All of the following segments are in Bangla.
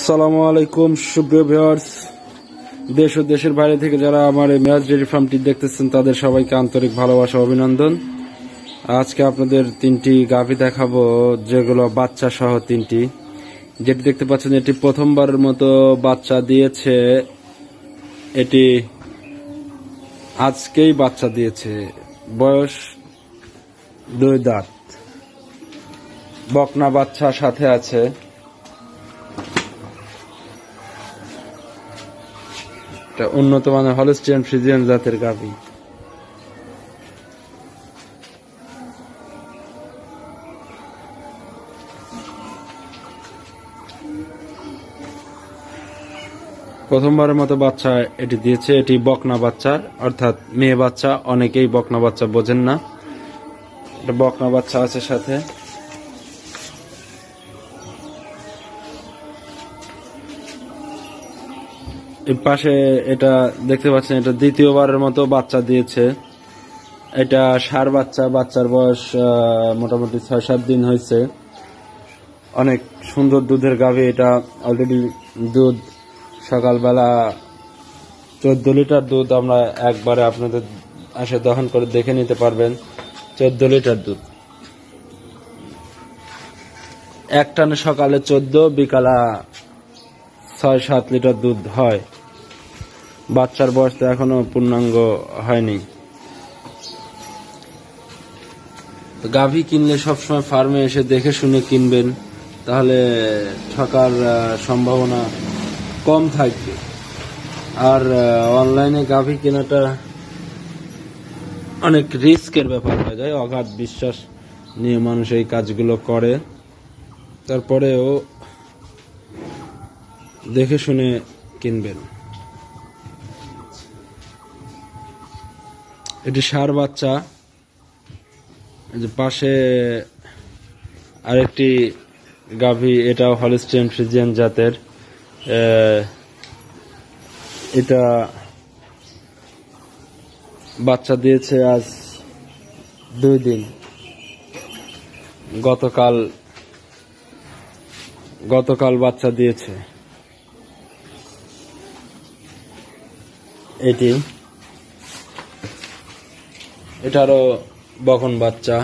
আসসালামু আলাইকুম সুপ্রিয় ভিউয়ার্স, দেশ ও দেশের বাইরে থেকে যারা আমার এই মিরাজ ডেইরি ফার্মটি দেখতেছেন তাদের সবাইকে আন্তরিক ভালোবাসা অভিনন্দন। আজকে আপনাদের তিনটি গাভী দেখাবো, যেগুলো বাচ্চা সহ তিনটি। যেটি দেখতে পাচ্ছেন এটি প্রথমবারের মতো বাচ্চা দিয়েছে। এটি আজকেই বাচ্চা দিয়েছে, বয়স 2 দাঁত, বকনা বাচ্চা সাথে আছে। উন্নত মানের হলস্টিয়ান ফ্রিজিয়ান জাতের গাভী। প্রথমবারের মতো বাচ্চা এটি দিয়েছে। এটি বকনা বাচ্চার, অর্থাৎ মেয়ে বাচ্চা। অনেকেই বকনা বাচ্চা বোঝেন না, এটা বকনা বাচ্চা আছে সাথে। এর পাশে এটা দেখতে পাচ্ছেন, এটা দ্বিতীয়বারের মতো বাচ্চা দিয়েছে। এটা ষাঁড় বাচ্চা, বাচ্চার বয়স মোটামুটি 6-7 দিন হয়েছে। অনেক সুন্দর দুধের গাভী এটা। অলরেডি দুধ সকালবেলা 14 লিটার দুধ আমরা একবারে আপনাদের আসে দহন করে দেখে নিতে পারবেন। 14 লিটার দুধ এক টানে, সকালে 14, বিকালা 6-7 লিটার দুধ হয়। বাচ্চার বয়স তো এখনো পূর্ণাঙ্গ হয়নি। গাভী কিনলে সবসময় ফার্মে এসে দেখে শুনে কিনবেন, তাহলে ঠকার সম্ভাবনা কম থাকবে। আর অনলাইনে গাভী কেনাটা অনেক রিস্কের ব্যাপার হয়ে যায়। অগাধ বিশ্বাস নিয়ে মানুষ এই কাজগুলো করে। তারপরেও দেখে শুনে কিনবেন। এটি ষাঁড় বাচ্চা। যে পাশে আরেকটি গাভী, এটাও হলস্টিয়ান ফ্রিজিয়ান জাতের। এটা বাচ্চা দিয়েছে আজ 2 দিন। গতকাল বাচ্চা দিয়েছে। এটারও বকন বাচ্চা।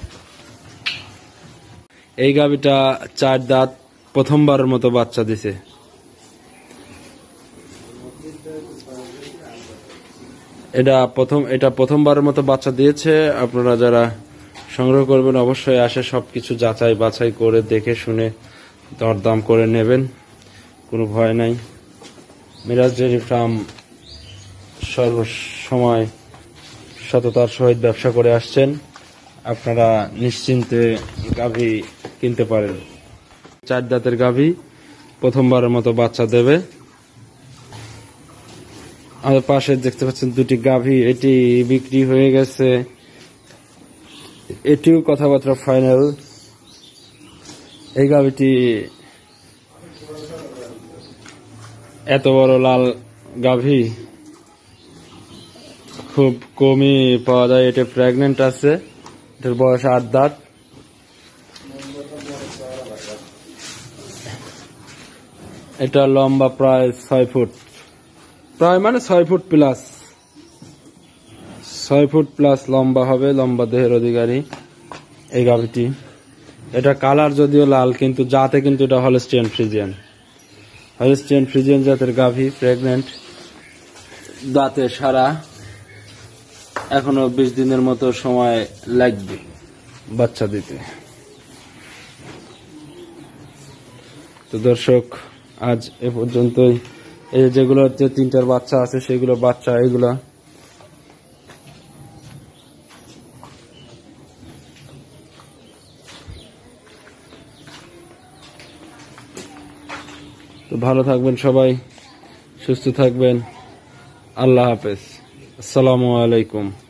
এই গাভীটা 4 দাঁত, প্রথমবারের মতো বাচ্চা দিছে। এটা প্রথমবারের মতো বাচ্চা দিয়েছে। আপনারা যারা সংগ্রহ করবেন অবশ্যই আসে সবকিছু যাচাই বাছাই করে দেখে শুনে দরদাম করে নেবেন, কোনো ভয় নাই। মিরাজ ডেইরি ফার্ম সর্বসময় সততার সহিত ব্যবসা করে আসছেন। আপনারা নিশ্চিন্তে গাভী কিনতে পারেন। 4 দাঁতের গাভী, প্রথমবারের মতো বাচ্চা দেবে। আমাদের পাশে দেখতে পাচ্ছেন 2টি গাভী, এটি বিক্রি হয়ে গেছে। এটিও কথাবার্তা ফাইনাল। এই গাভীটি এত বড় লাল গাভী খুব কমই পাওয়া যায়। এটা প্রেগনেন্ট আছে। এটার বয়স 8 দাঁত। এটা লম্বা প্রায় 6 ফুট, প্রায় মানে 6 ফুট প্লাস, 6 ফুট প্লাস লম্বা হবে। লম্বা দেহের অধিকারী এই গাভীটি। এটা কালার যদিও লাল, কিন্তু জাতে কিন্তু এটা হলস্টিয়ান ফ্রিজিয়ান জাতের গাভী। প্রেগনেন্ট, দাঁতে সারা। এখনো 20 দিনের মতো সময় লাগবে বাচ্চা দিতে। তো দর্শক, আজ এ পর্যন্তই। এই যেগুলো 3টার বাচ্চা আছে সেগুলো বাচ্চা। এগুলা তো ভালো থাকবেন সবাই, সুস্থ থাকবেন। আল্লাহ হাফেজ। আসসালামু আলাইকুম।